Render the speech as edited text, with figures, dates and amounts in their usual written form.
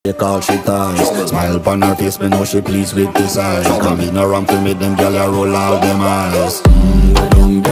Take all she ties. Smile upon her face, me know she pleased with this eyes. Come in around to meet them, girl, I roll out them eyes.